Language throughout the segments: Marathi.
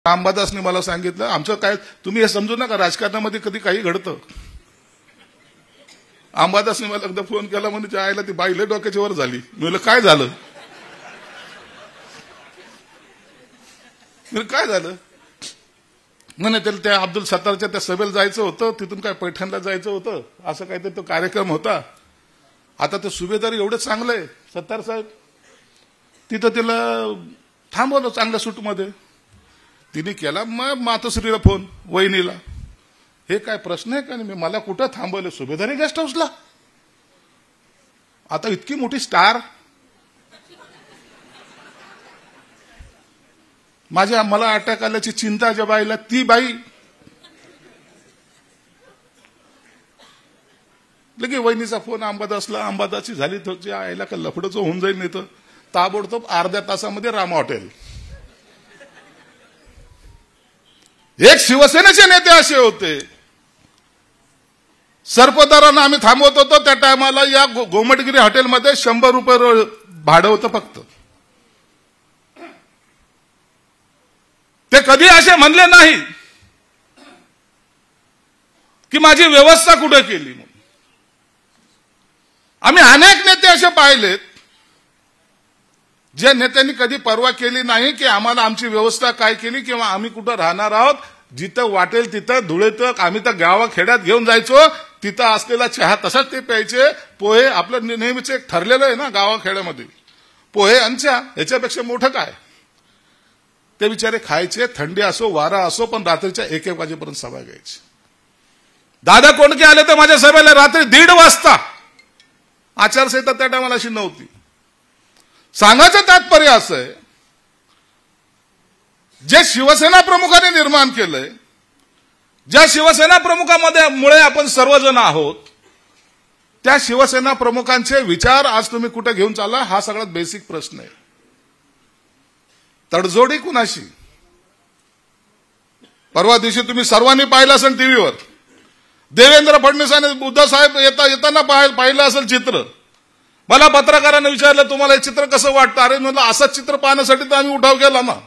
रामदासने मला सांगितलं, आमचं काय तुम्ही हे समजू नका, राजकारणामध्ये कधी काही घडतं. अंबादासने मला एकदा फोन केला, म्हणजे आईला ती बाई लय डोक्याच्या वर झाली. मी म्हणलं काय झालं? काय झालं म्हणे, त्या अब्दुल सत्तारच्या त्या सभेला जायचं होतं, तिथून काय पैठणला जायचं होतं, असं काहीतरी तो कार्यक्रम होता. आता ते सुभेदार एवढं चांगलं आहे सत्तार साहेब, तिथं तिला थांबवलं चांगल्या सूटमध्ये. तिने केला मग मातोश्रीला फोन, वहिनीला, हे काय प्रश्न आहे का? नाही, मला कुठं थांबवलं? सुभेदारी गेस्ट हाऊसला. आता इतकी मोठी स्टार, मला अटॅक आल्याची चिंता ज्या बाईला, ती बाई लगे वहिनीचा फोन अंबादासला, अंबादासची झाली तर आईला का लफडच होऊन जाईल, नाही तर ताबडतोब अर्ध्या तासामध्ये रामा हॉटेल. एक शिवसेनेचे नेते असे होते, सर्पदारांना आम्ही थांबवत होतो त्या टायमाला या गोमटगिरी हॉटेलमध्ये 100 रुपये भाडं होतं फक्त. ते कधी असे म्हणले नाही की माझी व्यवस्था कुठे केली म्हणून. आम्ही अनेक नेते असे पाहिलेत ज्या नेत्यांनी कधी पर्वा केली नाही की आम्हाला आमची व्यवस्था काय केली किंवा आम्ही कुठं राहणार आहोत. जिथं वाटेल तिथं धुळेत आम्ही तर गावाखेड्यात घेऊन जायचो, तिथं असलेला चहा तसाच ते प्यायचे. पोहे आपलं नेहमीच एक ठरलेलं आहे ना गावाखेड्यामध्ये, पोहे आणि चहा, याच्यापेक्षा मोठं काय. ते बिचारे खायचे, थंडी असो वारा असो, पण रात्रीच्या 1-1 वाजेपर्यंत सभा घ्यायची. दादा कोंडके आले तर माझ्या सभेला रात्री 1:30 वाजता. आचारसंहिता त्या टायमाला अशी नव्हती. सांगायचं तात्पर्य असं आहे, जे शिवसेना प्रमुखांनी निर्माण केलंय, ज्या शिवसेना प्रमुखामुळे आपण सर्वजण आहोत, त्या शिवसेना प्रमुखांचे विचार आज तुम्ही कुठे घेऊन चालला, हा सगळ्यात बेसिक प्रश्न आहे. तडजोडी कुणाशी? परवा दिवशी तुम्ही सर्वांनी पाहिलं असेल टीव्हीवर, देवेंद्र फडणवीस आणि उद्धव साहेब येताना पाहिलं असेल चित्र. मला पत्रकारांना विचारलं, तुम्हाला हे चित्र कसं वाटतं? अरे म्हणलं, असंच चित्र पाहण्यासाठी तर आम्ही उठाव केला ना.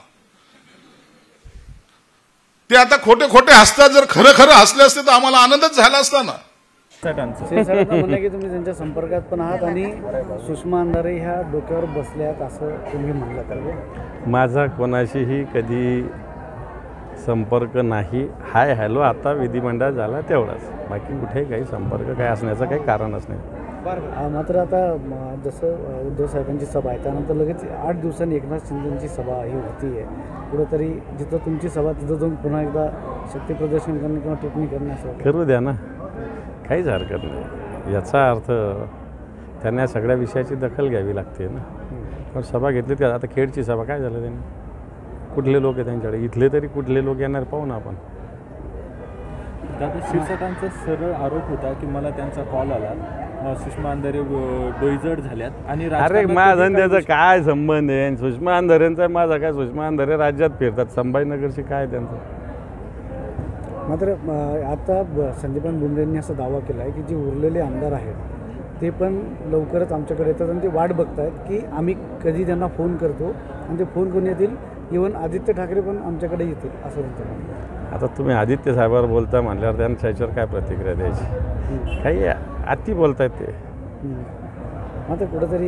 ते आता खोटे खोटे हसतात, जर खरं खरं हसले असते तर आम्हाला आनंदच झाला असता ना. म्हणलं की तुम्ही त्यांच्या संपर्कात पण आहात आणि सुषमा अंधारे ह्या डोक्यावर बसल्यात असं तुम्ही म्हणलं तर? माझा कोणाशीही कधी संपर्क नाही. हाय हॅलो आता विधिमंडळ झाला तेवढाच, बाकी कुठे काही संपर्क काय असण्याचं काही कारणच नाही. मात्र आता जसं उद्धव साहेबांची सभा आहे, त्यानंतर लगेच 8 दिवसांनी एकनाथ शिंदेची सभा ही होतीये. कुठेतरी जिथं तुमची सभा तिथं जाऊन पुन्हा एकदा शक्ती प्रदर्शन करणे किंवा टिप्पणी करणे असं करू द्या ना, काहीच हरकत नाही. याचा अर्थ त्यांना सगळ्या विषयाची दखल घ्यावी लागते ना. पण सभा घेतली का? आता खेडची सभा काय झालं त्यांनी? कुठले लोक आहे त्यांच्याकडे? इथले तरी कुठले लोक येणार पाहू ना आपण. दादा शिरसाटांचा सरळ आरोप होता की मला त्यांचा कॉल आला, सुषमा अंधारे डोईजड झाल्यात आणि अरे माझा त्याचा काय संबंध आहे? सुषमा अंधारेंचा माझा काय? सुषमा अंधारे राज्यात फिरतात, संभाजीनगरशी काय त्यांचं? मात्र आता संदीपान बुंडेंनी असा दावा केला आहे की जे उरलेले आमदार आहेत ते पण लवकरच आमच्याकडे येतात आणि ते वाट बघतायत की आम्ही कधी त्यांना फोन करतो आणि ते फोन करून येतील. इव्हन आदित्य ठाकरे पण आमच्याकडे येतील असं त्यांचं. आता तुम्ही आदित्य साहेबांवर बोलता म्हणल्यावर त्यांच्या याच्यावर काय प्रतिक्रिया द्यायची? काही अति बोलतायत ते. मात्र कुठंतरी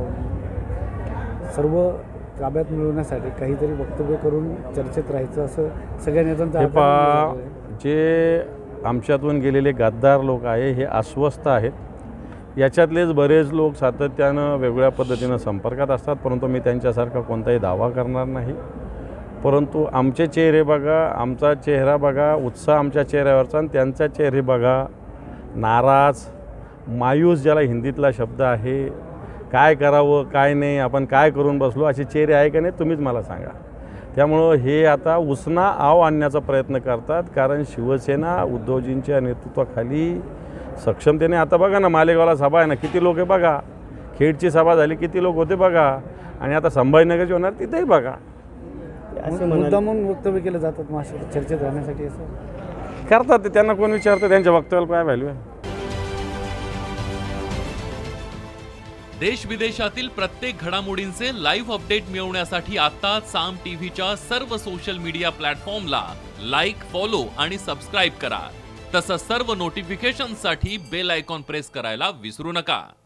सर्व ताब्यात मिळवण्यासाठी काहीतरी वक्तव्य करून चर्चेत राहायचं असं सगळ्या नेत्यांचं. जे आमच्यातून गेलेले गद्दार लोक आहे हे अस्वस्थ आहेत. याच्यातलेच बरेच लोक सातत्यानं वेगवेगळ्या पद्धतीनं संपर्कात असतात, परंतु मी त्यांच्यासारखा कोणताही दावा करणार नाही. परंतु आमचे चेहरे बघा, आमचा चेहरा बघा, उत्साह आमच्या चेहऱ्यावरचा, आणि त्यांचा चेहरे बघा नाराज, मायूस, ज्याला हिंदीतला शब्द आहे, काय करावं काय नाही, आपण काय करून बसलो, असे चेहरे आहे का नाही तुम्हीच मला सांगा. त्यामुळं हे आता उसना आव आणण्याचा प्रयत्न करतात, कारण शिवसेना उद्धवजींच्या नेतृत्वाखाली सक्षमतेने, आता बघा ना मालेगावला सभा आहे ना, किती लोक आहे बघा. खेडची सभा झाली, किती लोक होते बघा. आणि आता संभाजीनगरची होणार तिथेही बघा. मुद्दामून वक्तव्य केलं जातात चर्चेत राहण्यासाठी असं करतात ते. त्यांना कोण विचारतं त्यांच्या वक्तव्याला काय व्हॅल्यू आहे? देश विदेशातील प्रत्येक घडामोडींचे लाईव्ह अपडेट मिळवण्यासाठी आता साम टीव्हीच्या सर्व सोशल मीडिया प्लॅटफॉर्मला लाईक, फॉलो आणि सबस्क्राईब करा. तसंच सर्व नोटिफिकेशनसाठी बेल आयकॉन प्रेस करायला विसरू नका.